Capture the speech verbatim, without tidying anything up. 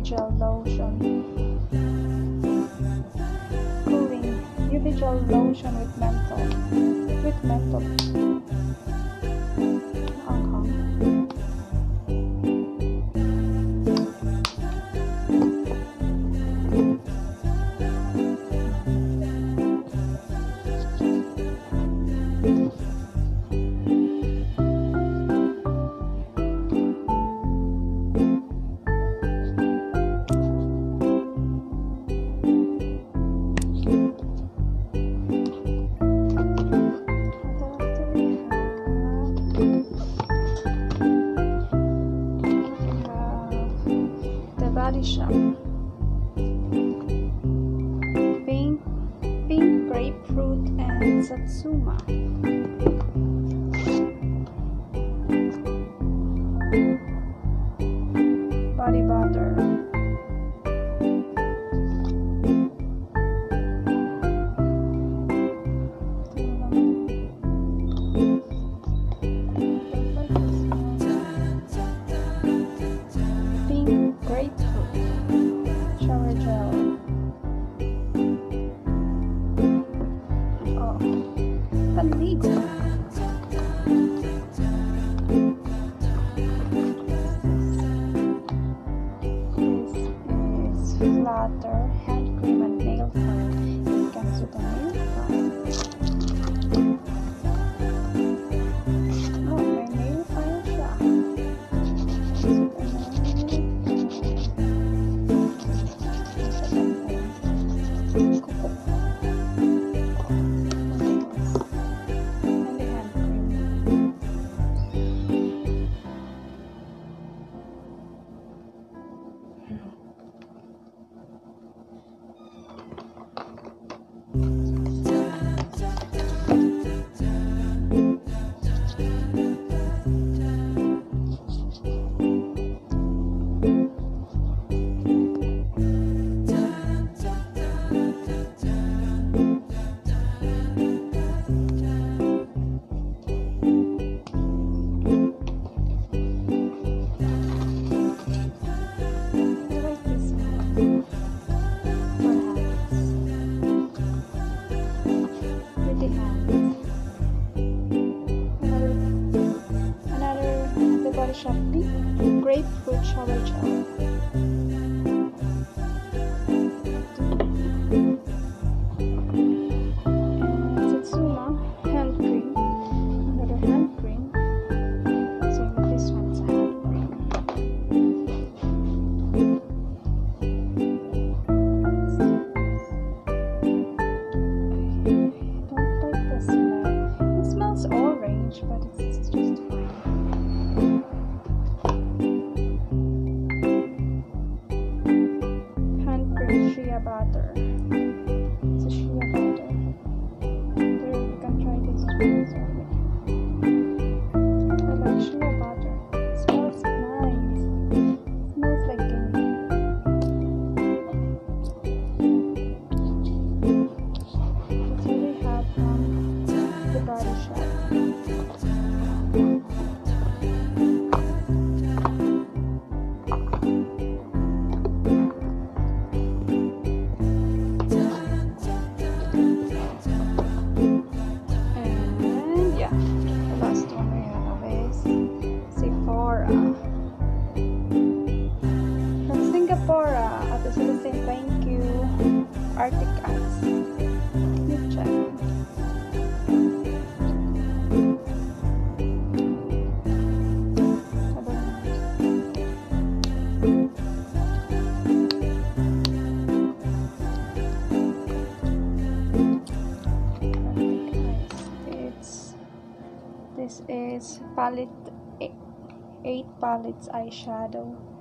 Gel Lotion. Cooling U V Gel Lotion with menthol. With menthol. Anghang. Body Shop. Pink, pink grapefruit and satsuma. Body butter. Pink grapefruit. Shower gel. Oh, panligo. This is flutter hand cream and nail file. It comes with a nail file. Oh, may nail file siya. Body Shop Pink Grapefruit Shower Gel. And Satsuma hand cream. Another hand cream. So this one's a hand cream. I don't like the smell. It smells orange, but it's just fine. Shea butter. It's a shea butter. There, you can try this one. I like shea butter. It smells nice. It smells like candy. That's what we have from the Body Shop. At the same thank you, Arctic Ice. You check. It's this is palette eight, eight palettes eyeshadow.